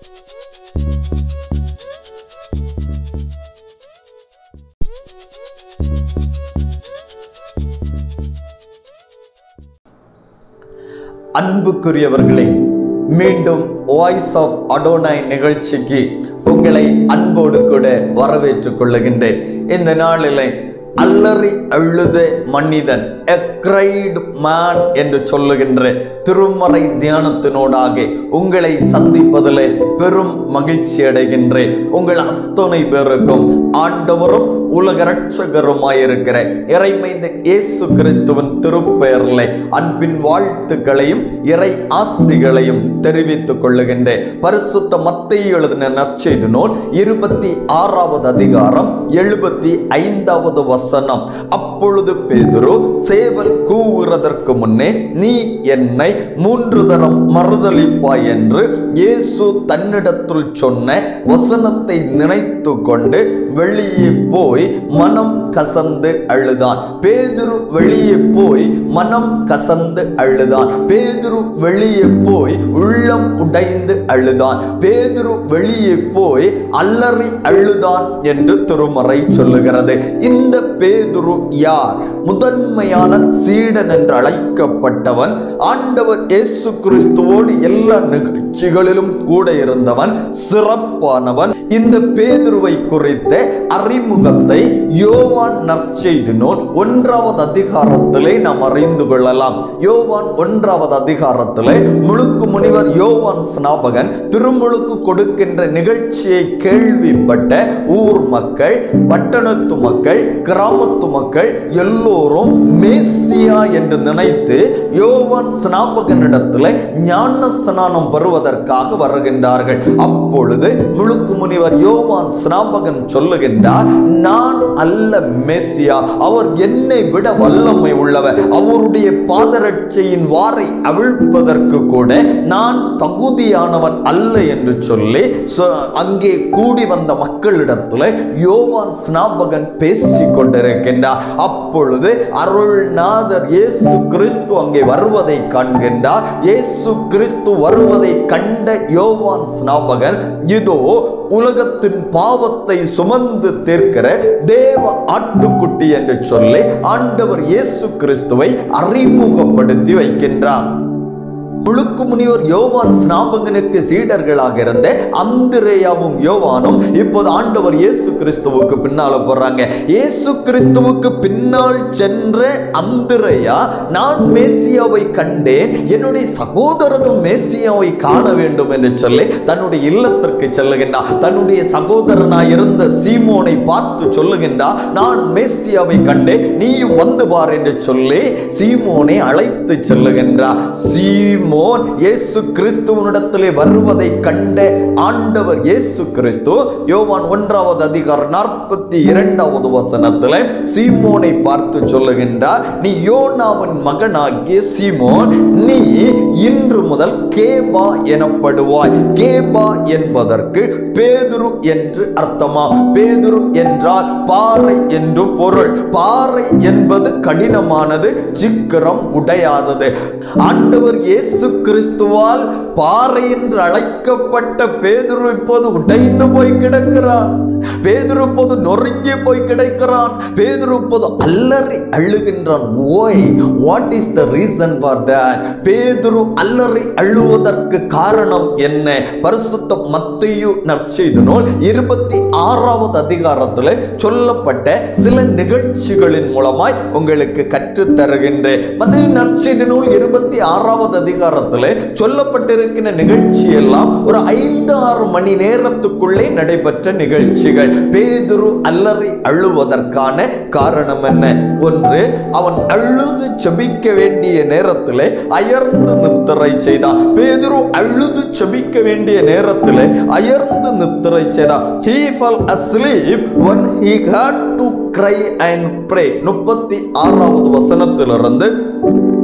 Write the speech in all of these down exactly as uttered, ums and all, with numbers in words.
அன்புக்குரியவர்களே, மீண்டும் voice of Adonai நிகழ்ச்சிக்கு உங்களை அன்போடு கூட வரவேற்றுக் கொள்ளுகின்றேன். இந்த நாளிலே அல்லறி அழுத மனிதன் a cried man என்று சொல்லுகின்ற திருமறை தியானத்தினோடாக உங்களை சந்திப்பதிலே பெரும் மகிழ்ச்சி அடைகின்றேன். உங்கள் அத்தனை பேருக்கும் ஆண்டவரும் உலக இரட்சகருமாயிருக்கிற இறைமைந்த இயேசு கிறிஸ்துவின் திருப்பெயரிலே அன்பின் வாழ்த்துக்களையும் இறை ஆசிகளையும் தெரிவித்துக் கொள்ளுகின்றேன். பரிசுத்த மத்தேயு எழுதின நற்செய்தி நூல் இருபத்தி ஆறாவது அதிகாரம் எழுபத்தி ஐந்தாவது வசனம். அப்பொழுது பேதுரு சேவல் கூவுகிறதற்கு முன்னே நீ என்னை மூன்று தரம் மறுதலிப்பாய் என்று இயேசு தன்னிடத்தில் சொன்ன வசனத்தை நினைத்து கொண்டு வெளியே போய் மனம் கசந்து அழுதான். பேதுரு வெளியே போய் மனம் கசந்து அழுதான். பேதுரு வெளியே போய் உள்ளம் உடைந்து அழுதான். பேதுரு வெளியே போய் அல்லறி அழுதான் என்று திருமறை சொல்லுகிறது. இந்த பேதுரு யார்? முதன்மையான சீடன் என்று அழைக்கப்பட்டவன், ஆண்டவர் இயேசு கிறிஸ்துவோடு எல்லா நிகழ்ச்சிகளிலும் கூட இருந்தவன், சிறப்பானவன். இந்த பேதுருவை குறித்த அறிமுகத்தை யோவான் நற்செய்தி நூல் ஒன்றாவது அதிகாரத்திலே நாம் அறிந்து கொள்ளலாம். யோவான் ஒன்றாவது அதிகாரத்திலே முழுக்கு முனிவர் யோவான் ஸ்நாபகன் திருமுழுக்கு கொடுக்கின்ற நிகழ்ச்சியை கேள்விப்பட்ட ஊர் மக்கள், பட்டணத்து மக்கள், கிராமத்து மக்கள் எல்லோரும் மேசியா என்று நினைத்து யோவான் ஸ்நாபகனிடத்தில் ஞான ஸ்நானம் பெறுவதற்காக வருகின்றார்கள். அப்பொழுது முழுக்கு முனிவர் யோவான் ஸ்நாபகன் சொல்லுகின்றார், நான் அல்ல மேசியா, அவர் என்னை விட வல்லமை உள்ளவர், அவருடைய பாதரட்சையின் வாரை அவிழ்ப்பதற்கு கூட நான் தகுதியானவன் அல்ல என்று சொல்லி அங்கே கூடி வந்த மக்களிடத்தில் யோவான் ஸ்நாபகன் பேசிக் கொண்டிருக்கின்றார். அப்பொழுது அருள்நாதர் இயேசு கிறிஸ்து அங்கே வருவதை காண்கின்றார். இயேசு கிறிஸ்து வருவதை கண்ட யோவான் ஸ்நாபகன், இதோ உலகத்தின் பாவத்தை சுமந்து தீர்க்கிற தேவ ஆட்டுக்குட்டி என்று சொல்லி ஆண்டவர் இயேசு கிறிஸ்துவை அறிமுகப்படுத்தி வைக்கின்றார். முழுக்கு முனிவர் யோவான் ஸ்நாபகனுக்கு சீடர்களாக இருந்த அந்திரேயாவும் யோவானும் இப்போது ஆண்டவர் இயேசு கிறிஸ்துவுக்கு பின்னால போறாங்க. இயேசு கிறிஸ்துவுக்கு பின்னால் சென்ற அந்திரேயா, நான் மேசியாவை கண்டேன், என்னுடைய சகோதரனும் மேசியாவை காண வேண்டும் என்று சொல்லி தன்னுடைய இல்லத்திற்கு செல்லுகின்றார். தன்னுடைய சகோதரனாய் இருந்த சீமோனை பார்த்து சொல்லுகின்றார், நான் மேசியாவை கண்டேன், நீயும் வந்து பார் என்று சொல்லி சீமோனை அழைத்து செல்லுகின்றார். சீமோன் இயேசு கிறிஸ்துவனிடத்திலே வருவதை கண்ட ஆண்டவர் இயேசு கிறிஸ்து யோவான் ஒன்றாவது அதிகாரம் நாற்பத்தி இரண்டாவது வசனத்தில் சீமோனை பார்த்து சொல்லுகின்றார், நீ யோனாவின் மகனாகிய சீமோன், நீ இன்று முதல் கேபா எனப்படுவாய். கேபா என்பதற்கு பேதுரு என்று அர்த்தமா? பேதுரு என்றால் பாறை என்று பொருள். பாறை என்பது கடினமானது, சிக்கரம் உடையாதது. ஆண்டவர் இயேசு கிறிஸ்துவால் பாறை என்று அழைக்கப்பட்ட பேதுரு இப்போது உடைந்து போய் கிடக்கிறான். பேதுரு இப்போது நொறுங்கி போய் கிடக்கிறான். பேதுரு இப்போது அல்லறி அழுகின்றான். Why? What is the reason for that? பேதுரு அல்லறி அழுவதற்கு காரணம் என்ன? பரிசுத்த மத்தேயு நற்செய்தி நூல் இருபத்தி ஆறாவது அதிகாரத்தில் சொல்லப்பட்ட சில நிகழ்ச்சிகளின் மூலமாய் உங்களுக்கு கற்றுத் தருகின்றேன். மத்தேயு நற்செய்தி நூல் இருபத்தி ஆறாவது அதிகாரத்தில் சொல்லப்பட்டிருக்கிற நிகழ்ச்சி எல்லாம் ஒரு ஐந்து ஆறு மணி நேரத்துக்குள்ளே நடைபெற்ற நிகழ்ச்சிகள். பேதுரு அல்லறி அழுவதற்கான காரணம் என்ன? ஒன்று, அவன் அழுது செபிக்க வேண்டிய நேரத்தில் அயர்ந்து நித்திரை செய்தான். பேதுரு அழுது செபிக்க வேண்டிய நேரத்தில் அயர்ந்து நித்திரை செய்தான். He fell asleep when he had to cry and pray. முப்பத்தி ஆறாவது வசனத்திலிருந்து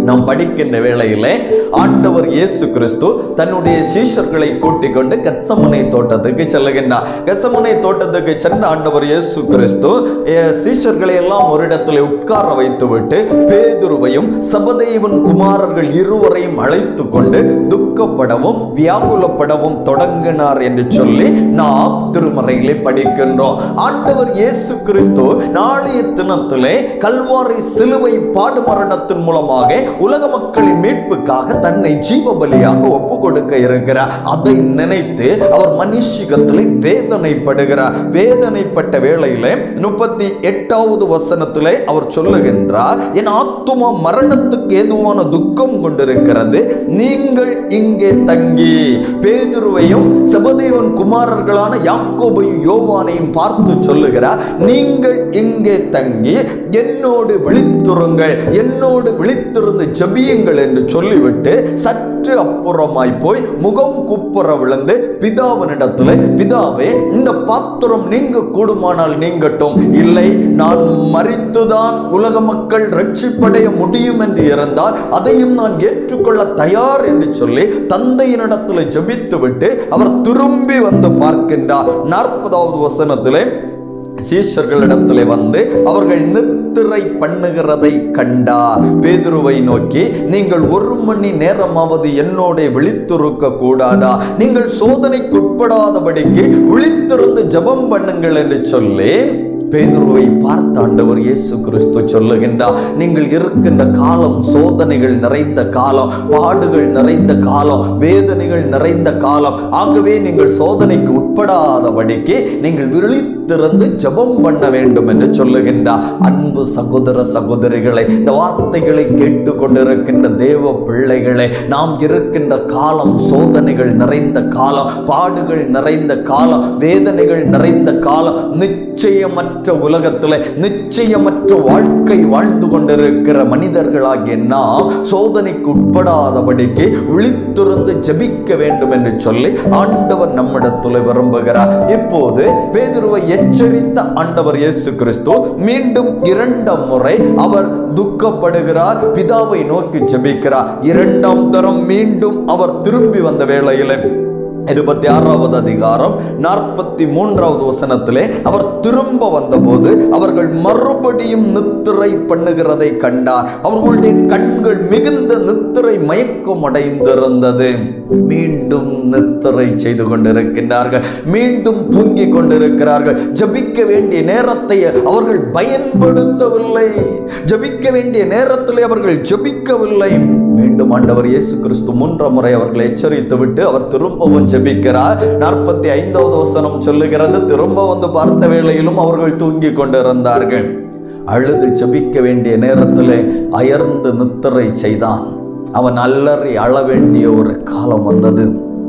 நாம் படிக்கின்ற வேளையிலே ஆண்டவர் இயேசு கிறிஸ்து தன்னுடைய சீஷர்களை கூட்டிக் கொண்டு கெத்சமனே தோட்டத்துக்கு செல்லுகின்றார். கெத்சமனே தோட்டத்துக்கு சென்ற ஆண்டவர் இயேசு கிறிஸ்து சீஷர்களை எல்லாம் ஒரு இடத்துல உட்கார வைத்துவிட்டு பேதுருவையும் செபதேயுவின் குமாரர்கள் இருவரையும் அழைத்து கொண்டு துக்கப்படவும் வியாகுலப்படவும் தொடங்கினார் என்று சொல்லி நாம் திருமறையிலே படிக்கின்றோம். ஆண்டவர் இயேசு கிறிஸ்து நாளைய தினத்திலே கல்வாரி சிலுவை பாடு மரணத்தின் மூலமாக உலக மக்களின் மீட்புக்காக தன்னை ஜீவ பலியாக ஒப்பு கொடுக்க இருக்கிறார். அதை நினைத்து அவர் மனுஷிகத்திலே வேதனைப்படுகிறார். வேதனைப்பட்ட வேளையிலே முப்பத்தி எட்டாவது வசனத்திலே அவர் சொல்லுகின்றார், என் ஆத்துமா மரணத்துக்கு ஏதுவான துக்கம் கொண்டிருக்கிறது, நீங்கள் இங்கே தங்கி. பேதுருவையும் செபதேயுவின் குமாரர்களான யாக்கோபையும் யோவானையும் பார்த்து சொல்லுகிறார், நீங்கள் இங்கே தங்கி என்னோடு விழித்துருங்கள், என்னோடு விழித்திருந்து ஜெபியுங்கள் என்று சொல்லிவிட்டு சற்று அப்புறமாய் போய் முகம் குப்புற விழுந்து பிதாவினிடத்தில், பிதாவே இந்த பாத்திரம் நீங்க கூடுமானால் நீங்கட்டும், இல்லை நான் மரித்துதான் உலக மக்கள் ரட்சிப்படைய முடியும் என்று இருந்தால் அதையும் நான் ஏற்றுக்கொள்ள தயார் என்று சொல்லி தந்தையினிடத்தில் ஜெபித்து விட்டு அவர் திரும்பி வந்து பார்க்கின்றார். நாற்பதாவது வசனத்திலே சீஷர்களிடத்திலே வந்து அவர்கள் நித்திரை பண்ணுகிறதை கண்டார். பேதுருவை நோக்கி, நீங்கள் ஒரு மணி நேரமாவது என்னோட விழித்திருக்க கூடாதா? நீங்கள் சோதனைக்கு உட்படாதபடிக்கு விழித்திருந்து ஜெபம் பண்ணுங்கள் என்று சொல்லி பேதுருவை பார்த்த ஆண்டவர் இயேசு கிறிஸ்து சொல்லுகின்றார், நீங்கள் இருக்கின்ற காலம் சோதனைகள் நிறைந்த காலம், பாடுகள் நிறைந்த காலம், வேதனைகள் நிறைந்த காலம். ஆகவே நீங்கள் சோதனைக்கு உட்படாதபடிக்கு நீங்கள் விழித்திருந்து ஜெபம் பண்ண வேண்டும் என்று சொல்லுகின்றார். அன்பு சகோதர சகோதரிகளை, இந்த வார்த்தைகளை கேட்டு கொண்டிருக்கின்ற தேவ பிள்ளைகளை, நாம் இருக்கின்ற காலம் சோதனைகள் நிறைந்த காலம், பாடுகள் நிறைந்த காலம், வேதனைகள் நிறைந்த காலம். நிச்சயமற்ற உலகத்தில் நிச்சயமற்ற வாழ்க்கை வாழ்ந்து கொண்டிருக்கிற மனிதர்களாகிய நாம் சோதனைக்கு உட்படாதபடிக்கு விழித்திருந்து ஜெபிக்க வேண்டும் என்று சொல்லி ஆண்டவர் நம்மிடத்தில் விரும்புகிறார். இப்போது பேதுருவை எச்சரித்த ஆண்டவர் இயேசு கிறிஸ்து மீண்டும் இரண்டாம் முறை அவர் துக்கப்படுகிறார், பிதாவை நோக்கி ஜெபிக்கிறார். இரண்டாம் தரம் மீண்டும் அவர் திரும்பி வந்த வேளையில் இருபத்தி ஆறாவது அதிகாரம் நாற்பத்தி மூன்றாவது வசனத்திலே அவர் திரும்ப வந்தபோது அவர்கள் மறுபடியும் நித்திரை பண்ணுகிறதை கண்டார். அவர்களுடைய கண்கள் மிகுந்த நித்திரை மயக்கம் அடைந்திருந்தது. மீண்டும் நித்திரை செய்து கொண்டிருக்கின்றார்கள், மீண்டும் தூங்கிக் கொண்டிருக்கிறார்கள். ஜபிக்க வேண்டிய நேரத்தை அவர்கள் பயன்படுத்தவில்லை, ஜபிக்க வேண்டிய நேரத்தில் அவர்கள் ஜபிக்கவில்லை. மீண்டும் ஆண்டவர் இயேசு கிறிஸ்து மூன்றாம் முறை அவர்களை எச்சரித்து விட்டு அவர் திரும்பவும் ஜெபிக்கிறார். நாற்பத்தி ஐந்தாவது வசனம் சொல்லுகிறது, திரும்ப வந்து பார்த்த வேளையிலும் அவர்கள் தூங்கி கொண்டிருந்தார்கள். அழுது ஜெபிக்க வேண்டிய நேரத்தில் அயர்ந்து நித்திரை செய்தான். அவன் அல்லறி அழ வேண்டிய ஒரு காலம் வந்தது.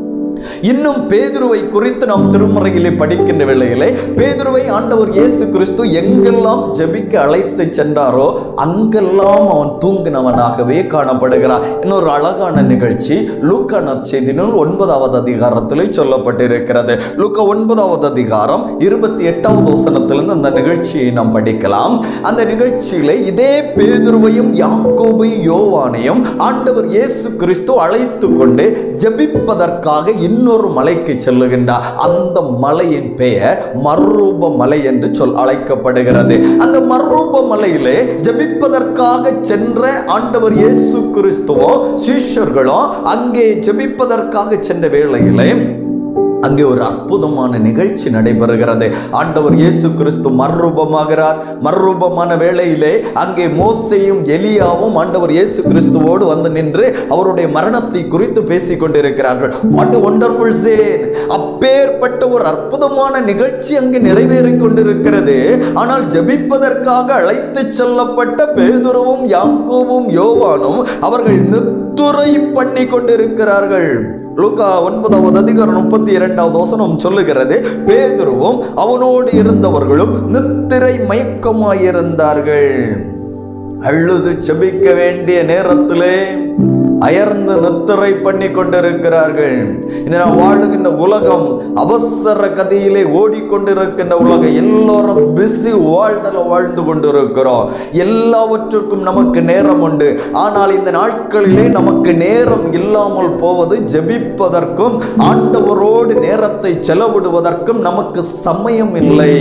இன்னும் பேதுருவை குறித்து நாம் திருமறையிலே படிக்கின்ற வேளையிலே பேதுருவை ஆண்டவர் இயேசு கிறிஸ்து எங்கெல்லாம் ஜெபிக்க அழைத்து சென்றாரோ அங்கெல்லாம் அவன் தூங்கினவனாகவே காணப்படுகிறார். இன்னொரு அழகான நிகழ்ச்சி லூக்கா நற்செய்தி நூல் ஒன்பதாவது அதிகாரத்திலே சொல்லப்பட்டிருக்கிறது. லூக்கா ஒன்பதாவது அதிகாரம் இருபத்தி எட்டாவது வசனத்திலிருந்து அந்த நிகழ்ச்சியை நாம் படிக்கலாம். அந்த நிகழ்ச்சியிலே இதே பேதுருவையும் யாக்கோபையும் யோவானையும் ஆண்டவர் இயேசு கிறிஸ்து அழைத்து கொண்டு ஜெபிப்பதற்காக இன்னொரு மலைக்கு செல்லுகின்றார். அந்த மலையின் பெயர் மறுரூப மலை என்று சொல் அழைக்கப்படுகிறது. அந்த மறுரூப மலையிலே ஜெபிப்பதற்காக சென்ற ஆண்டவர் இயேசு கிறிஸ்துவும் சீஷர்களும் அங்கே ஜெபிப்பதற்காக சென்ற வேளையிலே அங்கே ஒரு அற்புதமான நிகழ்ச்சி நடைபெறுகிறது. ஆண்டவர் இயேசு கிறிஸ்து மறுரூபமாகிறார். மறுரூபமான வேளையிலே அங்கே மோசேயும் எலியாவும் ஆண்டவர் இயேசு கிறிஸ்துவோடு வந்து நின்று அவருடைய மரணத்தை குறித்து பேசிக் கொண்டிருக்கிறார்கள். What a wonderful scene! அப்பேற்பட்ட ஒரு அற்புதமான நிகழ்ச்சி அங்கே நிறைவேறிக் கொண்டிருக்கிறது. ஆனால் ஜெபிப்பதற்காக அழைத்து செல்லப்பட்ட பேதுருவும் யாக்கோபும் யோவானும் அவர்கள் நித்திரை பண்ணி கொண்டிருக்கிறார்கள். லூக்கா ஒன்பதாவது அதிகாரம் முப்பத்தி இரண்டாவது வசனம் சொல்லுகிறது, பேதுருவும் அவனோடு இருந்தவர்களும் நித்திரை மயக்கமாயிருந்தார்கள். அழுது ஜெபிக்க வேண்டிய நேரத்திலே அயர்ந்து நித்திரை பண்ணி கொண்டிருக்கிறார்கள். நான் வாழுகின்ற உலகம் அவசர கதியிலே ஓடிக்கொண்டிருக்கின்ற உலகம். எல்லோரும் பிஸி வேர்ல்டில் வாழ்ந்து கொண்டிருக்கிறோம். எல்லாவற்றுக்கும் நமக்கு நேரம் உண்டு. ஆனால் இந்த நாட்களிலே நமக்கு நேரம் இல்லாமல் போவது ஜெபிப்பதற்கும் ஆண்டவரோடு நேரத்தை செலவிடுவதற்கும் நமக்கு சமயம் இல்லை.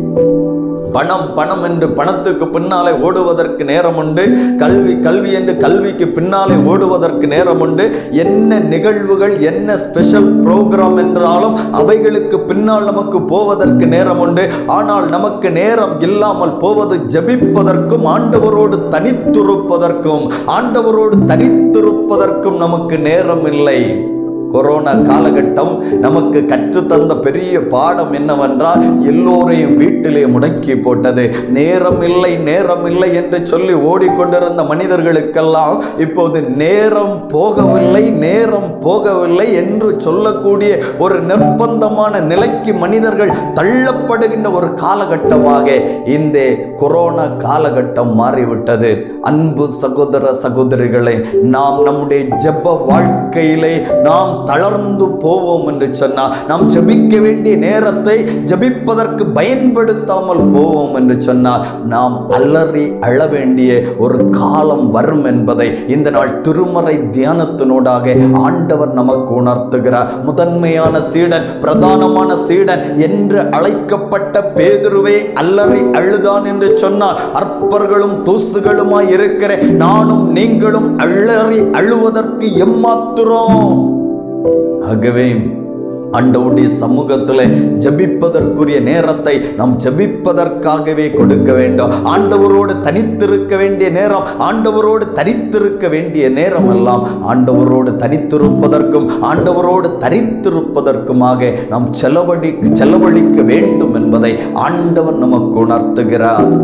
பணம் பணம் என்று பணத்துக்கு பின்னாலே ஓடுவதற்கு நேரம் உண்டு. கல்வி கல்வி என்று கல்விக்கு பின்னாலே ஓடுவதற்கு நேரம் உண்டு. என்ன நிகழ்வுகள், என்ன ஸ்பெஷல் ப்ரோக்ராம் என்றாலும் அவைகளுக்கு பின்னால் நமக்கு போவதற்கு நேரம் உண்டு. ஆனால் நமக்கு நேரம் இல்லாமல் போவது ஜெபிப்பதற்கும் ஆண்டவரோடு தனித்திருப்பதற்கும் ஆண்டவரோடு தனித்திருப்பதற்கும் நமக்கு நேரம் இல்லை. கொரோனா காலகட்டம் நமக்கு கற்றுத்தந்த பெரிய பாடம் என்னவென்றால், எல்லோரையும் வீட்டிலே முடக்கி போட்டது. நேரம் இல்லை நேரம் இல்லை என்று சொல்லி ஓடிக்கொண்டிருந்த மனிதர்களுக்கெல்லாம் இப்போது நேரம் போகவில்லை நேரம் போகவில்லை என்று சொல்லக்கூடிய ஒரு நிர்பந்தமான நிலைக்கு மனிதர்கள் தள்ளப்படுகின்ற ஒரு காலகட்டமாக இந்த கொரோனா காலகட்டம் மாறிவிட்டது. அன்பு சகோதர சகோதரிகளை, நாம் நம்முடைய ஜெப வாழ்க்கையிலே நாம் தளர்ந்து போவோம் என்று சொன்னால், நாம் ஜெபிக்க வேண்டிய நேரத்தை ஜெபிப்பதற்கு பயன்படுத்தாமல் போவோம் என்று சொன்னால், நாம் அலறி அழ வேண்டிய ஒரு காலம் வரும் என்பதை இந்த நாள் திருமறை தியானத்தினூடாக ஆண்டவர் நமக்கு உணர்த்துகிறார். முதன்மையான சீடன், பிரதானமான சீடன் என்று அழைக்கப்பட்ட பேதுருவே அல்லறி அழுதான் என்று சொன்னால், அற்பர்களும் தூசுகளுமாய் இருக்கிற நானும் நீங்களும் அள்ளறி அழுவதற்கு எம்மாத்திரம். ஆகவே ஆண்டவருடைய சமூகத்தில் ஜெபிப்பதற்குரிய நேரத்தை நாம் ஜெபிப்பதற்காகவே கொடுக்க வேண்டும். ஆண்டவரோடு தனித்திருக்க வேண்டிய நேரம், ஆண்டவரோடு தனித்திருக்க வேண்டிய நேரம் எல்லாம் ஆண்டவரோடு தனித்திருப்பதற்கும் ஆண்டவரோடு தனித்திருப்பதற்குமாக நாம் செலவழி செலவழிக்க வேண்டும் என்பதை ஆண்டவர் நமக்கு உணர்த்துகிறார்.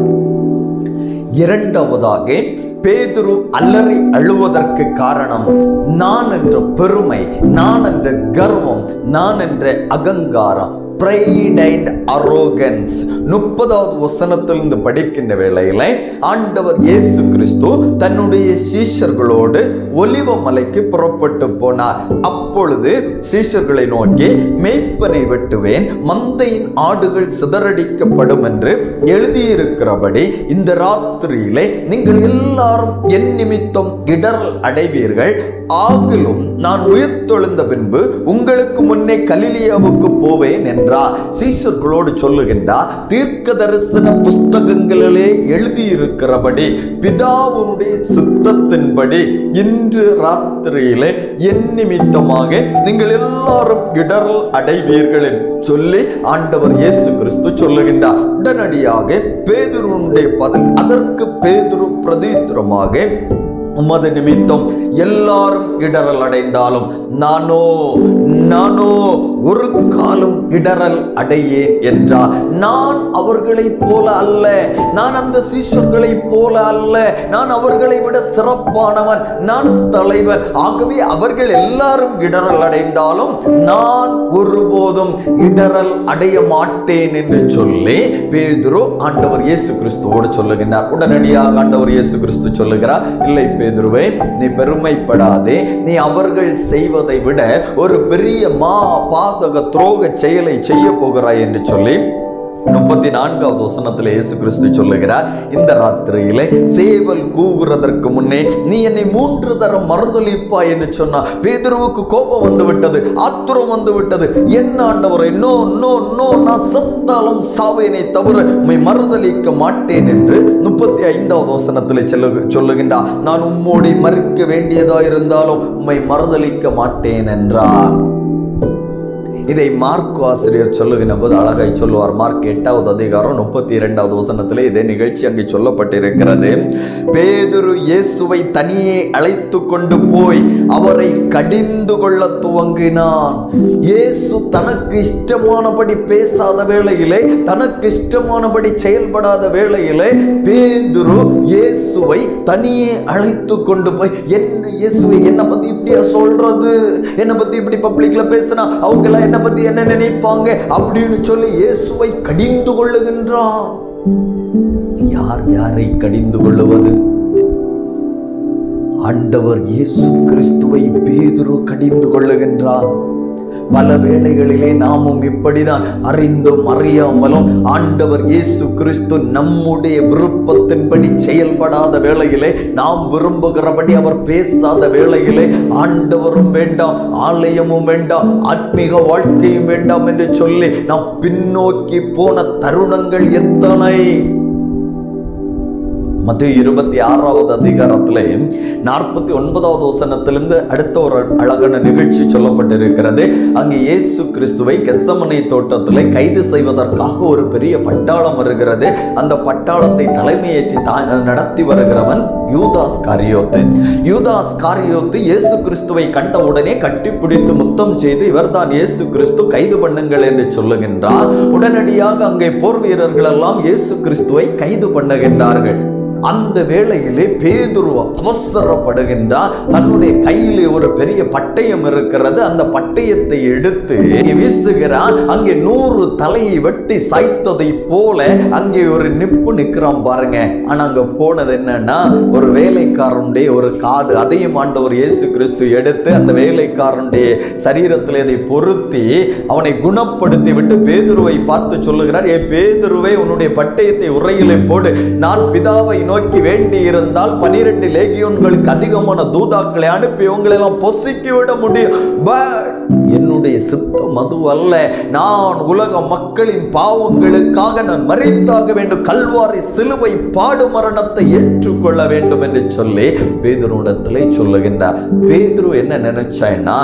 இரண்டாவதாக, பேதுரு அல்லறி அழுவதற்கு காரணம் நான் என்ற பெருமை, நான் என்ற கர்வம், நான் என்ற அகங்காரம், pride and arrogance. முப்பதாவது வசனத்திலிருந்து படிக்கின்ற வேளையில ஆண்டவர் இயேசு கிறிஸ்து தன்னுடைய சீஷர்களோடு ஒலிவ மலைக்கு புறப்பட்டு போனார். அப்பொழுது சீஷர்களை நோக்கி, மேய்ப்பனை வெட்டுவேன், மந்தையின் ஆடுகள் சிதறடிக்கப்படும் என்று எழுதியிருக்கிறபடி இந்த ராத்திரியிலே நீங்கள் எல்லாரும் என் நிமித்தம் இடரல் அடைவீர்கள். ஆகிலும் நான் உயிர்த்தெழுந்த பின்பு உங்களுக்கு முன்னே கலிலியாவுக்கு போவேன் என்றார். சீஷர்களோடு சொல்லுகின்றார், தீர்க்க தரிசன புஸ்தகங்களிலே எழுதியிருக்கிறபடி பிதாவுடைய சித்தத்தின்படி இன்று ராத்திரியிலே என் நிமித்தமாக நீங்கள் எல்லாரும் இடரல் அடைவீர்கள் என்று சொல்லி ஆண்டவர் இயேசு கிறிஸ்து சொல்லுகின்றார். உடனடியாக பேதுருவுடைய பதில், அதற்கு பேதுரு பிரதியுத்தரமாக, உமது நிமித்தம் எல்லாரும் இடரல் அடைந்தாலும் நானோ நானோ ஒரு காலம் இடரல் அடையேன் என்றார். நான் அவர்களை போல அல்ல, நான் அந்த சீஷர்களை போல அல்ல, நான் அவர்களை விட சிறப்பானவன், நான் தலைவன். ஆகவே அவர்கள் எல்லாரும் இடரல் அடைந்தாலும் நான் ஒருபோதும் இடரல் அடைய மாட்டேன் என்று சொல்லி பேதுரு ஆண்டவர் இயேசு கிறிஸ்துவோடு சொல்லுகின்றார். உடனடியாக ஆண்டவர் இயேசு கிறிஸ்து சொல்லுகிறார், இல்லை பேதுருவே, நீ பெருமைப்படாதே, நீ அவர்கள் செய்வதை விட ஒரு பெரிய மா பாதக துரோக செயலை செய்ய போகிறாய் என்று சொல்லி முப்பத்தி நான்காவது வசனத்தில் இயேசு கிறிஸ்து சொல்லுகிறார், இந்த ராத்திரியிலே சேவல் கூவுறதற்கு முன்னே நீ என்னை மூன்று தரம் மறுதலிப்பாய் என்று சொன்னார். பேதுருவுக்கு கோபம் வந்து விட்டது, ஆத்துரம் வந்து விட்டது. என்ன ஆண்டவரே, நோ நோ நோ, நான் செத்தாலும் சாவேனை தவிர உம்மை மறுதலிக்க மாட்டேன் என்று முப்பத்தி ஐந்தாவது வசனத்தில் சொல்லு சொல்லுகின்றார் நான் உம்மோடு மறிக்க வேண்டியதா இருந்தாலும் உம்மை மறுதலிக்க மாட்டேன் என்றார். இதை மார்க் ஆசிரியர் சொல்லுகின்ற போது அழகாய் சொல்லுவார். மார்க் எட்டாவது அதிகாரம் முப்பத்தி இரண்டாவது வசனத்திலே இதே நிகழ்ச்சி அங்கே சொல்லப்பட்டிருக்கிறது. பேதுரு இயேசுவை தனியே அழைத்து கொண்டு போய் அவரை கடிந்து கொள்ள துவங்கினான். இயேசு தனக்கு இஷ்டமானபடி பேசாத வேளையிலே, தனக்கு இஷ்டமானபடி செயல்படாத வேளையிலே பேதுரு இயேசுவை தனியே அழைத்து கொண்டு போய், என்ன இயேசுவை என்னை பத்தி இப்படியா சொல்றது, என்னை பத்தி இப்படி பப்ளிக்ல பேசினா அவங்க எல்லாம் என்ன பத்தி என்ன நினைப்பாங்க அப்படின்னு சொல்லி இயேசுவை கடிந்து கொள்ளுகின்றான். யார் யாரை கடிந்து கொள்ளுவது? ஆண்டவர் இயேசு கிறிஸ்துவை பேதுரு கடிந்து கொள்ளுகின்றார். பல வேளைகளிலே நாமும் இப்படிதான் அறிந்தும் அறியாமலும் ஆண்டவர் இயேசு கிறிஸ்து நம்முடைய விருப்பத்தின்படி செயல்படாத வேளையிலே, நாம் விரும்புகிறபடி அவர் பேசாத வேளையிலே, ஆண்டவரும் வேண்டாம், ஆலயமும் வேண்டாம், ஆத்மீக வாழ்க்கையும் வேண்டாம் என்று சொல்லி நாம் பின்னோக்கி போன தருணங்கள் எத்தனை. மத்திய இருபத்தி ஆறாவது அதிகாரத்திலே நாற்பத்தி ஒன்பதாவது வசனத்திலிருந்து அடுத்த ஒரு அழகான நிகழ்ச்சி சொல்லப்பட்டிருக்கிறது. அங்கே இயேசு கிறிஸ்துவை கெத்சமனே தோட்டத்திலே கைது செய்வதற்காக ஒரு பெரிய பட்டாளம் வருகிறது. அந்த பட்டாளத்தை தலைமையேற்றி நடத்தி வருகிறவன் யூதாஸ் காரியோத்து. யூதாஸ் காரியோத்து இயேசு கிறிஸ்துவை கண்ட உடனே கட்டிப்பிடித்து முத்தம் செய்து, இவர்தான் இயேசு கிறிஸ்து, கைது பண்ணுங்கள் என்று சொல்லுகின்றார். உடனடியாக அங்கே போர் வீரர்கள் எல்லாம் இயேசு கிறிஸ்துவை கைது பண்ணுகின்றார்கள். அந்த வேளையிலே பேதுரு அவசரப்படுகின்றார். தன்னுடைய கையிலே ஒரு பெரிய பட்டயம் இருக்கிறது. அந்த பட்டயத்தை எடுத்து வீசுகிறான். அங்கே நூறு தலையை வெட்டி சாய்த்ததை போல அங்கே ஒரு நிப்பு நிற்கிறான் பாருங்க. ஆனா அங்க போனது என்னன்னா, ஒரு வேலைக்காரனுடைய ஒரு காது. அதையும் ஆண்டவர் இயேசு கிறிஸ்து எடுத்து அந்த வேலைக்காரனுடைய சரீரத்தில் அதை பொருத்தி அவனை குணப்படுத்தி விட்டு பேதுருவை பார்த்து சொல்லுகிறார், ஏ பேதுருவே, உன்னுடைய பட்டயத்தை உரையிலே போடு. நான் பிதாவை நோக்கி வேண்டி இருந்தால் பனிரெண்டு லேகியோன்களுக்கு அதிகமான தூதாக்களை அனுப்பி உங்களெல்லாம் பொசுக்கி விட முடியும். பட் என்னுடைய சித்தம் அது அல்ல. நான் உலக மக்களின் பாவங்களுக்காக நான் மரித்தாக வேண்டும், கல்வாரி சிலுவை பாடு மரணத்தை ஏற்றுக்கொள்ள வேண்டும் என்று சொல்லி பேதுருவிடத்திலே சொல்லுகின்றார். பேதுரு என்ன நினைச்சான்னா,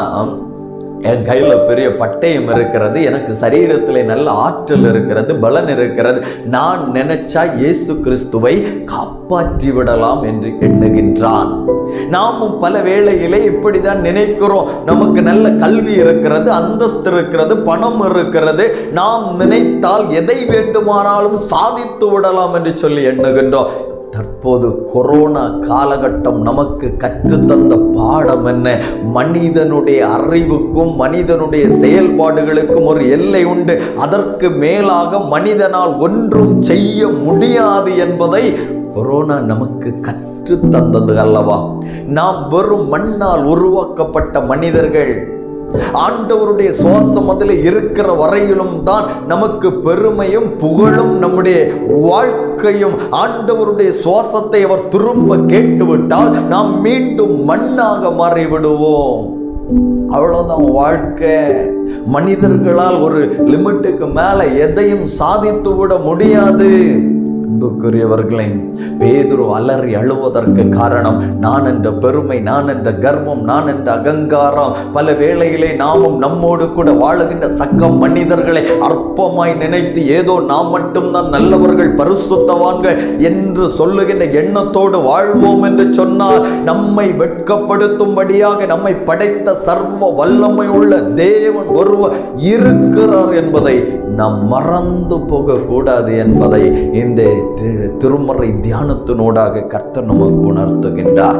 என் கையில் பெரிய பட்டயம் இருக்கிறது, எனக்கு சரீரத்தில் நல்ல ஆற்றல் இருக்கிறது, பலன் இருக்கிறது, நான் நினைச்சா இயேசு கிறிஸ்துவை காப்பாற்றி விடலாம் என்று எண்ணுகின்றான். நாமும் பல வேளையிலே இப்படிதான் நினைக்கிறோம். நமக்கு நல்ல கல்வி இருக்கிறது, அந்தஸ்து இருக்கிறது, பணம் இருக்கிறது, நாம் நினைத்தால் எதை வேண்டுமானாலும் சாதித்து விடலாம் என்று சொல்லி எண்ணுகின்றோம். தற்போது கொரோனா காலகட்டம் நமக்கு கற்றுத்தந்த பாடம் என்ன? மனிதனுடைய அறிவுக்கும் மனிதனுடைய செயல்பாடுகளுக்கும் ஒரு எல்லை உண்டு. அதற்கு மேலாக மனிதனால் ஒன்றும் செய்ய முடியாது என்பதை கொரோனா நமக்கு கற்று தந்தது அல்லவா? நாம் வெறும் மண்ணால் உருவாக்கப்பட்ட மனிதர்கள். ஆண்டவருடைய சுவாசம் அதில் இருக்கிற வரையிலும் தான் நமக்கு பெருமையும் புகழும் நம்முடைய வாழ்க்கையும். ஆண்டவருடைய சுவாசத்தை அவர் திரும்ப கேட்டுவிட்டால் நாம் மீண்டும் மண்ணாக மாறிவிடுவோம். அவ்வளவுதான் வாழ்க்கை. மனிதர்களால் ஒரு லிமிட்டுக்கு மேல எதையும் சாதித்து விட முடியாது. அன்புக்குரியவர்களே, பேதுரு அலறி அழுவதற்கு காரணம் நான் என்ற பெருமை, நான் என்ற கர்வம், நான் என்ற அகங்காரம். பல வேளையிலே நாமும் நம்மோடு கூட வாழுகின்ற சக மனிதர்களை அற்பமாய் நினைத்து ஏதோ நாம் மட்டும்தான் நல்லவர்கள், பரிசுத்தவான்கள் என்று சொல்லுகின்ற எண்ணத்தோடு வாழ்வோம் என்று சொன்னால் நம்மை வெட்கப்படுத்தும்படியாக நம்மை படைத்த சர்வ வல்லமை உள்ள தேவன் ஒருவர் இருக்கிறார் என்பதை நாம் மறந்து போக கூடாது என்பதை இந்த திருமறை தியானத்தினூடாக கர்த்தர் நமக்கு உணர்த்துகின்றார்.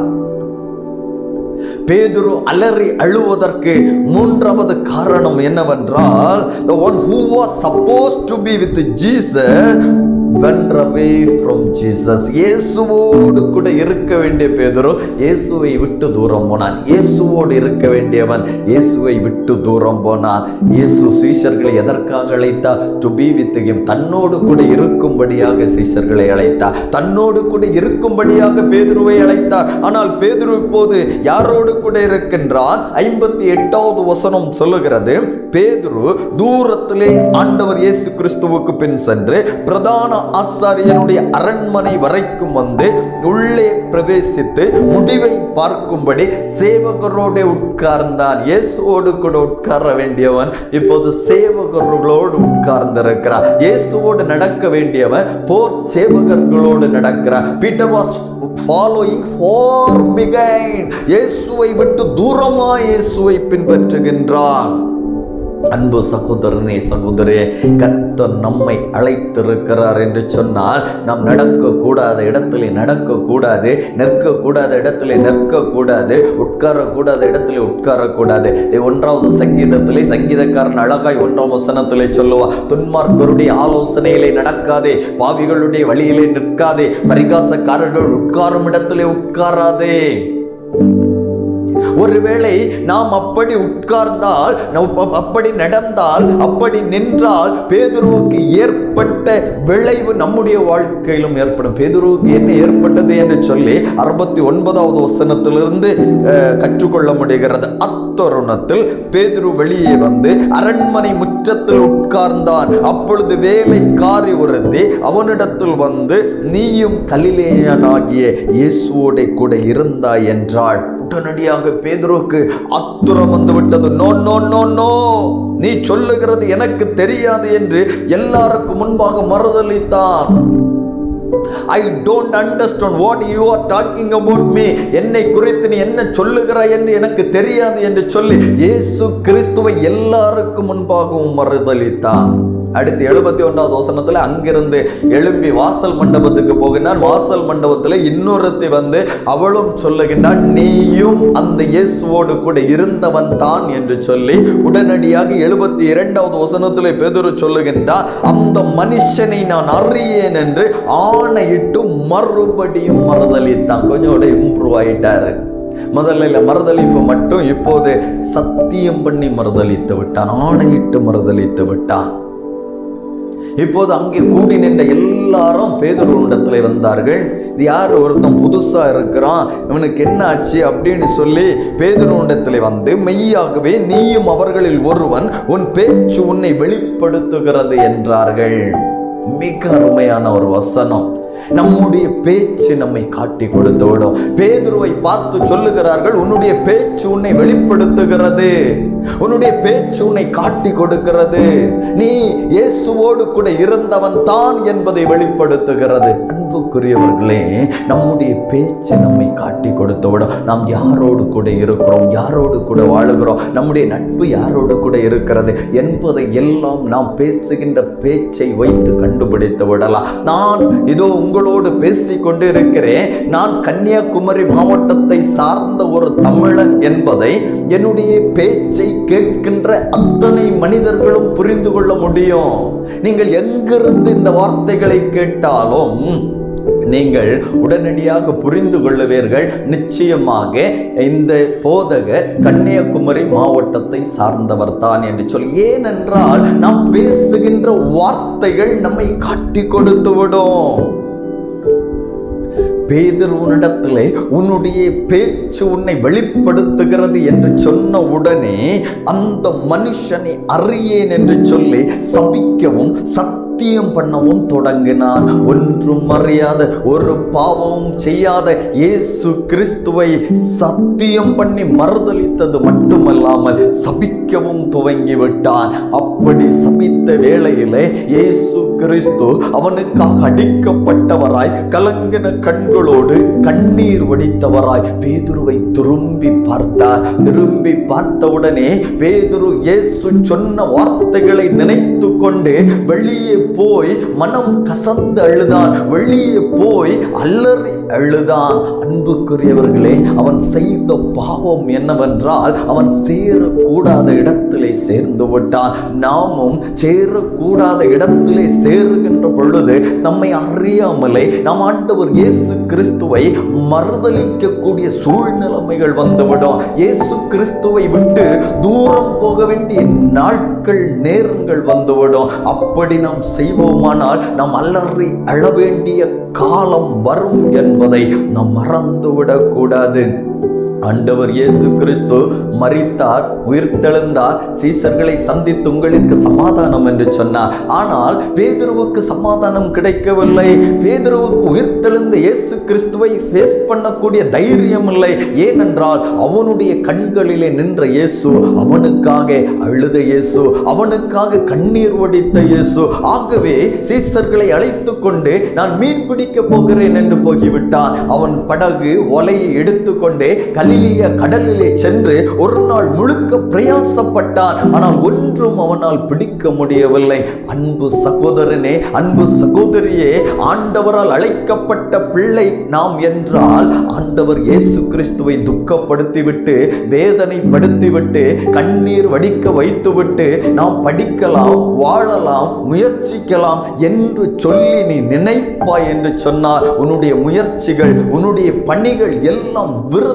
பேதுரு அலறி அழுவதற்கு மூன்றாவது காரணம் என்னவென்றால், the one who was supposed to be with Jesus went away from Jesus. இயேசுவோடு கூட இருக்க வேண்டிய பேதுரு இயேசுவை விட்டு தூரம் போனான். இயேசுவோடு இருக்க வேண்டியவன் இயேசுவை விட்டு தூரம் போனான். இயேசு சீஷர்களை எதற்காக அழைத்தார்? To be with him. தன்னோடு கூட இருக்கும்படியாக சீஷர்களை அழைத்தார். தன்னோடு கூட இருக்கும்படியாக பேதுருவை அழைத்தார். ஆனால் பேதுரு இப்போது யாரோடு கூட இருக்கின்றான்? ஐம்பத்தி எட்டாவது வசனம் சொல்லுகிறது, பேதுரு தூரத்திலே ஆண்டவர் இயேசு கிறிஸ்துவுக்கு பின் சென்று பிரதான ஆசாரியனுடைய அரண்மனை வரைக்கும் வந்து உள்ளே பிரவேசித்து முடிவை பார்க்கும்படி சேவகரோடு உட்கார்ந்தான். இயேசுவோடு கூட உட்கார வேண்டியவன் இப்போது சேவகர்களோடு உட்கார்ந்திருக்கிறான். இயேசுவோடு நடக்க வேண்டியவன் போர் சேவகர்களோடு நடக்கிறான். Peter was following far behind. இயேசுவை விட்டு தூரமாய் இயேசுவை பின்பற்றுகின்றான். அன்பு சகோதரனே, சகோதரே, கர்த்தர் நம்மை அழைத்திருக்கிறார் என்று சொன்னால் நாம் நடக்கக்கூடாத இடத்துல நடக்கக்கூடாது, நிற்கக்கூடாத இடத்துல நிற்கக்கூடாது, உட்காரக்கூடாத இடத்துல உட்காரக்கூடாது. ஒன்றாவது சங்கீதத்திலே சங்கீதக்காரன் அழகாய் ஒன்றாம் வசனத்திலே சொல்லுவா, துன்மார்க்கருடைய ஆலோசனையிலே நடக்காதே, பாவிகளுடைய வழியிலே நிற்காதே, பரிகாசக்காரர்கள் உட்காரும் இடத்திலே உட்காராதே. ஒருவேளை நாம் அப்படி உட்கார்ந்தால், அப்படி நடந்தால், அப்படி நின்றால் பேதுருவுக்கு ஏற்பட்ட விளைவு நம்முடைய வாழ்க்கையிலும் ஏற்படும். பேதுருவுக்கு என்ன ஏற்பட்டது என்று சொல்லி அறுபத்தி ஒன்பதாவது வசனத்திலிருந்து கற்றுக்கொள்ள முடிகிறது. அத்தருணத்தில் பேதுரு வெளியே வந்து அரண்மனை முற்றத்தில் உட்கார்ந்தான். அப்பொழுது வேலைக்காரி ஒருத்தி அவனிடத்தில் வந்து, நீயும் கலிலேயனாகிய இயேசுவோட கூட இருந்தாய் என்றாள். உடனடியாக பேதுருவுக்கு ஆத்திரம் வந்து விட்டது. நோ நோ நோ நோ, நீ சொல்லுகிறது எனக்கு தெரியாது என்று எல்லாருக்கும் முன்பாக மறுதலித்தான். I don't understand what you are talking about me. என்னை குறித்து நீ என்ன சொல்லுகிறாய் என்று எனக்கு தெரியாது என்று சொல்லி இயேசு கிறிஸ்துவை எல்லாருக்கும் முன்பாகவும் மறுதலித்தான். அடுத்து எழுபத்தி ஒன்றாவது வசனத்துல அங்கிருந்து எழும்பி வாசல் மண்டபத்துக்கு போகின்றான். வாசல் மண்டபத்துல இன்னொருத்தி வந்து அவளும் சொல்லுகின்றான், நீயும் அந்த இயேசுவோடு கூட இருந்தவன் தான் என்று சொல்லி உடனடியாக எழுபத்தி இரண்டாவது வசனத்துல பேதுரு சொல்லுகின்றான், அந்த மனுஷனை நான் அறியேன் என்று ஆணையிட்டு மறுபடியும் மறுதலித்தான். கொஞ்சம் இம்ப்ரூவ் ஆயிட்டாரு. முதல்ல மறுதலிப்பு மட்டும், இப்போது சத்தியம் பண்ணி மறுதலித்து விட்டான், ஆணையிட்டு மறுதலித்து விட்டான். இப்போது அங்கே கூடி நின்ற எல்லாரும் பேதுருவிடத்துல வந்தார்கள். இது யார், ஒருத்தன் புதுசா இருக்கிறான், இவனுக்கு என்ன ஆச்சு அப்படின்னு சொல்லி பேதுருவிடத்துல வந்து, மெய்யாகவே நீயும் அவர்களில் ஒருவன், உன் பேச்சு உன்னை வெளிப்படுத்துகிறது என்றார்கள். மிக அருமையான ஒரு வசனம். நம்முடைய பேச்சு நம்மை காட்டி கொடுத்து விடும். பேதுருவை பார்த்து சொல்லுகிறார்கள், உன்னுடைய பேச்சு உன்னை வெளிப்படுத்துகிறது, உன்னுடைய பேச்சு உன்னை காட்டி கொடுக்கிறது, நீ இயேசுவோடு கூட இருந்தவன் தான் என்பதை வெளிப்படுத்துகிறது. அன்புக்குரியவர்களே, நம்முடைய பேச்சு நம்மை காட்டி கொடுத்து விடும். நாம் யாரோடு கூட இருக்கிறோம், யாரோடு கூட வாழுகிறோம், நம்முடைய நட்பு யாரோடு கூட இருக்கிறது என்பதை எல்லாம் நாம் பேசுகின்ற பேச்சை வைத்து கண்டுபிடித்து விடலாம். நான் இதோ உங்களோடு பேசிக் கொண்டு இருக்கிறேன், நான் கன்னியாகுமரி மாவட்டத்தை சார்ந்த ஒரு தமிழன் என்பதை என்னுடைய பேச்சை கேட்கின்ற அத்தனை மனிதர்களும் புரிந்து கொள்ள முடியும். நீங்கள் எங்கிருந்து இந்த வார்த்தைகளை கேட்டாலும் நீங்கள் உடனடியாக புரிந்து கொள்ளுவீர்கள், நிச்சயமாக இந்த போதகர் கன்னியாகுமரி மாவட்டத்தை சார்ந்தவர் தான் என்று சொல்லி. ஏனென்றால் நாம் பேசுகின்ற வார்த்தைகள் நம்மை காட்டி கொடுத்து விடும். பேதுருவினிடத்திலே உன்னுடைய பேச்சு உன்னை வெளிப்படுத்துகிறது என்று சொன்ன உடனே அந்த மனுஷனை அறியேன் என்று சொல்லி சபிக்கவும் சத்தியம் பண்ணவும் தொடங்கினான். ஒன்றும் அறியாத, ஒரு பாவமும் செய்யாத இயேசு கிறிஸ்துவை சத்தியம் பண்ணி மறுதலித்தது மட்டுமல்லாமல் சபிக்கவும் துவங்கிவிட்டான். அப்படி சபித்த வேளையிலே இயேசு கிறிஸ்து அவனுக்காக அடிக்கப்பட்டவராய், கலங்கின கண்களோடு கண்ணீர் வடித்தவராய் பேதுருவை திரும்பி பார்த்தார். திரும்பி பார்த்தவுடனே பேதுரு இயேசு சொன்ன வார்த்தைகளை நினைத்து கொண்டு வெளியே போய் மனம் கசந்து அழுதான், வெளியே போய் அலறி அழுதான். அன்புக்குரியவர்களே, அவன் செய்த பாவம் என்னவென்றால் அவன் சேரக்கூடாத இடத்திலே சேர்ந்து விட்டான். நாமும் சேரக்கூடாத இடத்திலே சேருகின்ற பொழுது நம்மை அறியாமலே நம் ஆண்டவர் இயேசு கிறிஸ்துவை மறுதலிக்கக்கூடிய சூழ்நிலைமைகள் வந்துவிடும். இயேசு கிறிஸ்துவை விட்டு தூரம் போக வேண்டிய நாட்கள், நேரங்கள் வந்துவிடும். அப்படி நாம் செய்வோமானால் நாம் அலறி அழ வேண்டிய காலம் வரும் என்பதை நாம் மறந்துவிடக் கூடாது. ஆண்டவர் இயேசு கிறிஸ்து மரித்தார், உயிர்த்தெழுந்தார், சீஷர்களை சந்தித்து உங்களுக்கு சமாதானம் என்று சொன்னார். ஆனால் பேதுருவுக்கு சமாதானம் கிடைக்கவில்லை. பேதுருவுக்கு உயிர்த்தெழுந்த இயேசு கிறிஸ்துவை ஃபேஸ் பண்ணக்கூடிய தைரியம் இல்லை. ஏனென்றால் அவனுடைய கண்களிலே நின்ற இயேசு, அவனுக்காக அழுத இயேசு, அவனுக்காக கண்ணீர் வடித்த இயேசு. ஆகவே சீஷர்களை அழைத்து கொண்டு நான் மீன் பிடிக்க போகிறேன் என்று போய்விட்டான். அவன் படகு ஒலையை எடுத்துக்கொண்டே கலிலேய கடலிலே சென்று ஒரு நாள் முழுக்க பிரயாசப்பட்டான். ஆனால் ஒன்றும் அவனால் பிடிக்க முடியவில்லை. அன்பு சகோதரனே, அன்பு சகோதரியே, ஆண்டவரால் அழைக்கப்பட்ட பிள்ளை நாம் என்றால் ஆண்டவர் இயேசு கிறிஸ்துவை துக்கப்படுத்திவிட்டு, வேதனைப்படுத்திவிட்டு, கண்ணீர் வடிக்க வைத்துவிட்டு நாம் படிக்கலாம், வாழலாம், முயற்சிக்கலாம் என்று சொல்லி நீ நினைப்பாய் என்று சொன்னால் உன்னுடைய முயற்சிகள், உன்னுடைய பணிகள் எல்லாம் விருதாவாக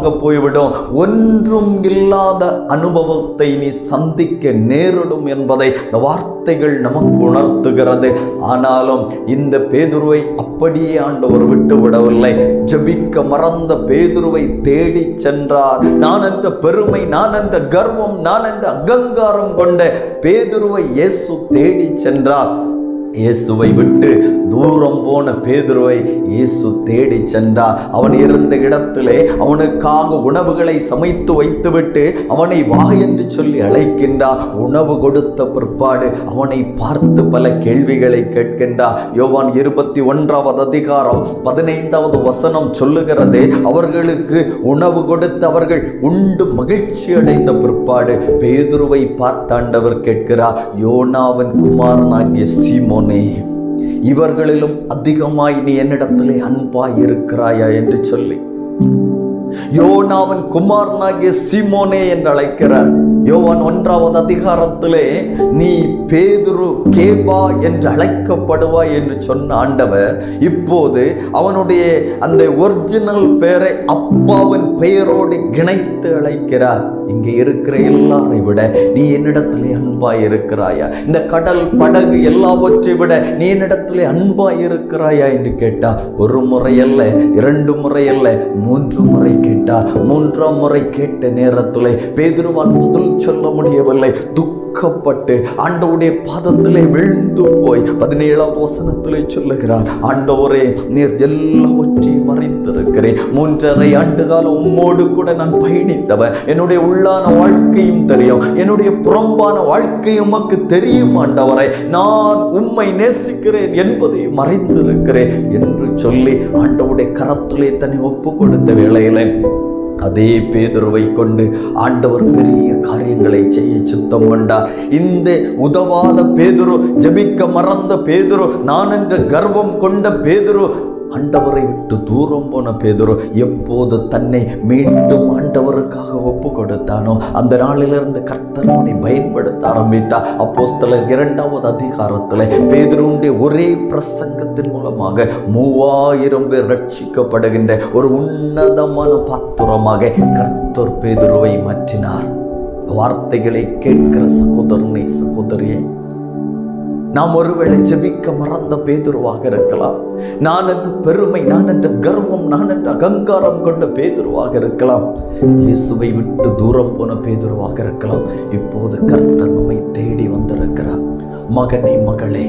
இல்லாமலாக போய்விடும். ஒன்றும் இல்லாத அனுபவத்தை நீ சந்திக்க நேரிடும் என்பதை இந்த வார்த்தைகள் நமக்கு உணர்த்துகிறது. ஆனாலும் இந்த பேதுருவை அப்படியே ஆண்டவர் விட்டு விடவில்லை. ஜெபிக்க மறந்த பேதுருவை தேடி சென்றார். நான் என்ற பெருமை, நான் என்ற கர்வம், நான் என்ற அகங்காரம் கொண்ட பேதுருவை இயேசு தேடி சென்றார். இயேசுவை விட்டு தூரம் போன பேதுருவை இயேசு தேடி சென்றார். அவன் இருந்த இடத்திலே அவனுக்காக உணவுகளை சமைத்து வைத்துவிட்டு அவனை வா என்று சொல்லி அழைக்கின்றார். உணவு கொடுத்த பிற்பாடு அவனை பார்த்து பல கேள்விகளை கேட்கின்றார். யோவான் இருபத்தி ஒன்றாவது அதிகாரம் பதினைந்தாவது வசனம் சொல்லுகிறது, அவர்களுக்கு உணவு கொடுத்து அவர்கள் உண்டு மகிழ்ச்சி அடைந்த பிற்பாடு பேதுருவை பார்த்தாண்டவர் கேட்கிறார், யோனாவின் குமாரனாகிய சீமோன், இவர்களிலும் அதிகமாய் நீ என்னிடத்திலே அன்பாய் இருக்கிறாயா என்று சொல்லி யோனாவின் குமாரனாகிய சீமோனே என்று அழைக்கிறார். யோவான் ஒன்றாவது அதிகாரத்திலே நீ பேதுரு கேபா என்று அழைக்கப்படுவாய் என்று சொன்ன ஆண்டவர் இப்போது அவனுடைய அந்த ஒரிஜினல் பெயரை அப்பாவின் பெயரோடு இணைத்து அழைக்கிறார். இங்கே இருக்கிற எல்லாரை விட நீ என்னிடத்திலே அன்பாய் இருக்கிறாயா? இந்த கடல் படகு எல்லாவற்றை விட நீ என்னிடத்திலே அன்பாய் இருக்கிறாயா என்று கேட்டா, ஒரு முறை அல்ல, இரண்டு முறை அல்ல, மூன்று முறை கேட்டா. மூன்றாம் முறை கேட்ட நேரத்திலே பேதுருவால் பதில் சொல்ல முடியவில்லை. துக்கப்பட்டு ஆண்டவருடைய பாதத்திலே விழுந்து போய் பதினேழாவது வசனத்திலே சொல்லுகிறார், ஆண்டவரே நீர் எல்லாவற்றையும் அறிந்திருக்கிறேன். மூன்றரை ஆண்டு காலம் உம்மோடு கூட நான் பயணித்தவன். என்னுடைய உள்ளான வாழ்க்கையும் தெரியும், என்னுடைய புறம்பான வாழ்க்கையும் உமக்கு தெரியும் ஆண்டவரே. நான் உம்மை நேசிக்கிறேன் என்பதையும் அறிந்திருக்கிறேன் என்று சொல்லி ஆண்டவருடைய கரத்திலே தன்னை ஒப்பு கொடுத்த வேளையிலே அதே பேதுருவை கொண்டு ஆண்டவர் பெரிய காரியங்களை செய்ய சுத்தம் கொண்டார். இந்த உதவாத பேதுரு, ஜெபிக்க மறந்த பேதுரு, நான் என்ற கர்வம் கொண்ட பேதுரு, ஆண்டவரை விட்டு தூரம் போன பேதுரு எப்போது தன்னை மீண்டும் ஆண்டவருக்காக ஒப்பு கொடுத்தானோ அந்த நாளிலிருந்து கர்த்தர் அவனை பயன்படுத்த ஆரம்பித்தார். அப்போஸ்தலர் இரண்டாவது அதிகாரத்தில் பேதுருவுடைய ஒரே பிரசங்கத்தின் மூலமாக மூவாயிரம் பேர் ரட்சிக்கப்படுகின்ற ஒரு உன்னதமான பாத்திரமாக கர்த்தர் பேதுருவை மாற்றினார். வார்த்தைகளை கேட்கிற சகோதரனை, சகோதரியே, நாம் ஒருவேளை ஜெபிக்க மறந்த பேதுருவாக இருக்கலாம். நான் என்ற பெருமை, நான் என்ற கர்வம், நான் என்ற அகங்காரம் கொண்ட பேதுருவாக இருக்கலாம். இயேசுவை விட்டு தூரம் போன பேதுருவாக இருக்கலாம். இப்போது கர்த்தர் நம்மை தேடி வந்திருக்கிறார். மகனே, மகளே,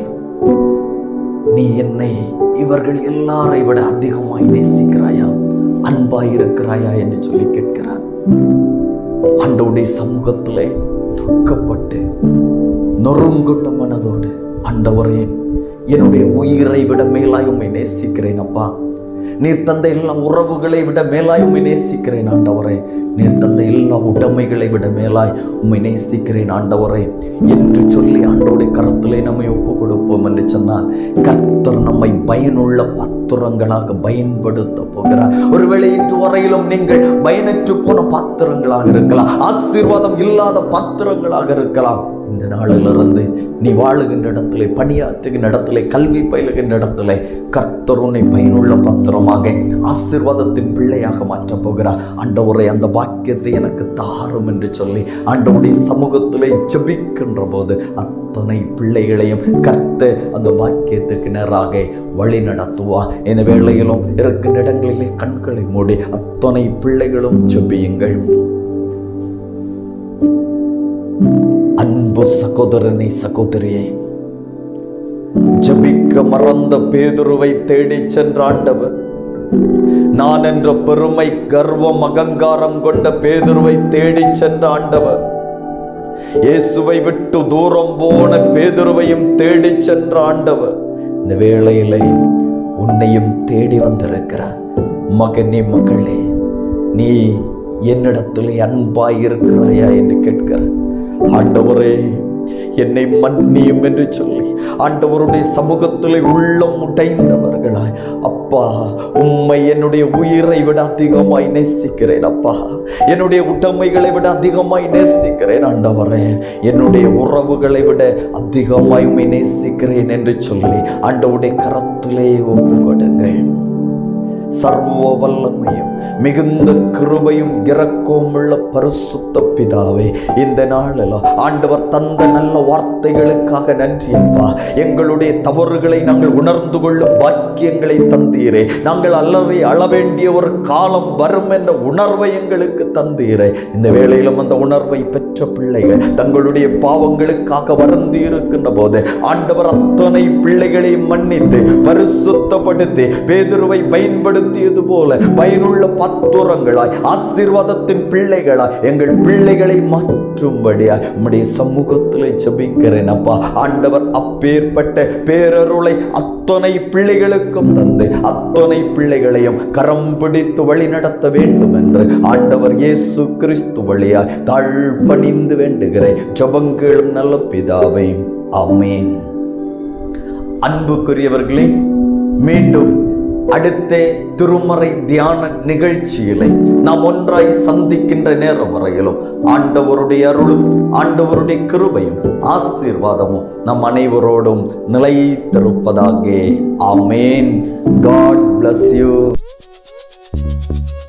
நீ என்னை இவர்கள் எல்லாரை விட அதிகமாய் நேசிக்கிறாயா, அன்பாய் இருக்கிறாயா என்று சொல்லி கேட்கிறார். ஆண்டவருடைய சமூகத்திலே துக்கப்பட்டு நொறுங்குண்ட மனதோடு, ஆண்டவரே என்னுடைய உயிரை விட மேலாய் உம்மை நேசிக்கிறேன் அப்பா. நீர் தந்த எல்லா உறவுகளை விட மேலாய் உம்மை நேசிக்கிறேன் ஆண்டவரே. நீர் தந்த எல்லா உடைமைகளை விட மேலாய் உம்மை நேசிக்கிறேன் ஆண்டவரே என்று சொல்லி ஆண்டவருடைய கரத்திலே நம்மை ஒப்பு கொடுப்போம் என்று சொன்னால் கர்த்தர் நம்மை பயனுள்ள பாத்திரங்களாக பயன்படுத்த போகிறார். ஒருவேளை இன்று வரையிலும் நீங்கள் பயனற்று போன பாத்திரங்களாக இருக்கலாம், ஆசீர்வாதம் இல்லாத பாத்திரங்களாக இருக்கலாம். இந்த நாளிலிருந்து நீ வாழுகின்ற இடத்திலே, பணியாற்றுகின்ற இடத்திலே, கல்வி பயிலுகின்ற இடத்திலே கர்த்தர் உன்னை பயனுள்ள பாத்திரமாக, ஆசீர்வாதத்தின் பிள்ளையாக மாற்றப் போகிறார். ஆண்டவரை அந்த பாக்கியத்தை எனக்கு தாரும் என்று சொல்லி ஆண்டவருடைய சமூகத்திலே ஜெபிக்கின்ற போது அத்தனை பிள்ளைகளையும் கர்த்தர் அந்த பாக்கியத்துக்கு நேராக வழி நடத்துவா. இந்த வேளையிலும் இருக்கின்ற இடங்களில் கண்களை மூடி அத்தனை பிள்ளைகளும் ஜெபியுங்கள். அன்பு சகோதரனை, சகோதரியே, ஜெபிக்க மறந்த பேதுருவை தேடி சென்ற ஆண்டவர், நான் என்ற பெருமை, கர்வம், அகங்காரம் கொண்ட பேதுருவை தேடி சென்ற ஆண்டவர், இயேசுவை விட்டு தூரம் போன பேதுருவையும் தேடி சென்ற ஆண்டவர் இந்த வேளையிலே உன்னையும் தேடி வந்திருக்கிறார். மகனே, மகளே, நீ என்னிடத்திலே அன்பாய் இருக்கிறாயா என்று கேட்கிற ஆண்டவரே என்னை மன்னியும் என்று சொல்லி ஆண்டவருடைய சமூகத்திலே உள்ளம் உடைந்தவர்களாய், அப்பா உம்மை என்னுடைய உயிரை விட அதிகமாய் நேசிக்கிறேன் அப்பா, என்னுடைய உடைமைகளை விட அதிகமாய் நேசிக்கிறேன் ஆண்டவரே, என்னுடைய உறவுகளை விட அதிகமாய் உம்மை நேசிக்கிறேன் என்று சொல்லி ஆண்டவருடைய கரத்திலே ஒப்பு கொடுங்கள். சர்வ வல்லமையும் மிகுந்த கிருபையும் இரக்கமும் உள்ள பரிசுத்த பிதாவே, இந்த நாளில் ஆண்டவர் தந்த நல்ல வார்த்தைகளுக்காக நன்றி அப்பா. எங்களுடைய தவறுகளை நாங்கள் உணர்ந்து கொள்ளும் பாக்கியங்களை தந்தீரே. நாங்கள் அல்லறை அள வேண்டிய ஒரு காலம் வரும் என்ற உணர்வை எங்களுக்கு தந்தீரே. இந்த வேளையிலும் அந்த உணர்வை பெற்ற பிள்ளைகள் தங்களுடைய பாவங்களுக்காக வருந்தி இருக்கின்ற போது ஆண்டவர் அத்தனை பிள்ளைகளை மன்னித்து பரிசுத்தப்படுத்தி பேதுருவை பயன்படுத்தியது போல பயனுள்ள பத்துரங்களாய் ஆசீர்வாதத்தின் பிள்ளைகளாய் எங்கள் பிள்ளைகளை மாற்றும்படியாய் உம்முடைய சமூகத்தில் ஜெபிக்கிறேன் அப்பா. ஆண்டவர் அப்பேற்பட்ட பேரருளை அத்தனை பிள்ளைகளுக்கும் தந்து அத்தனை பிள்ளைகளையும் கரம் பிடித்து வழி நடத்த வேண்டும் என்று ஆண்டவர் இயேசு கிறிஸ்து வழியாய் தாழ்பணிந்து வேண்டுகிறேன். ஜெபங்களும் நல்ல பிதாவே, ஆமென். அன்புக்குரியவர்களே, மீண்டும் அடுத்த திருமறை தியான நிகழ்ச்சியிலே நாம் ஒன்றாய் சந்திக்கின்ற நேரம் வரையிலும் ஆண்டவருடைய அருளும் ஆண்டவருடைய கிருபையும் ஆசீர்வாதமும் நம் அனைவரோடும் நிலைத்திருப்பதாக. ஆமென். God bless you.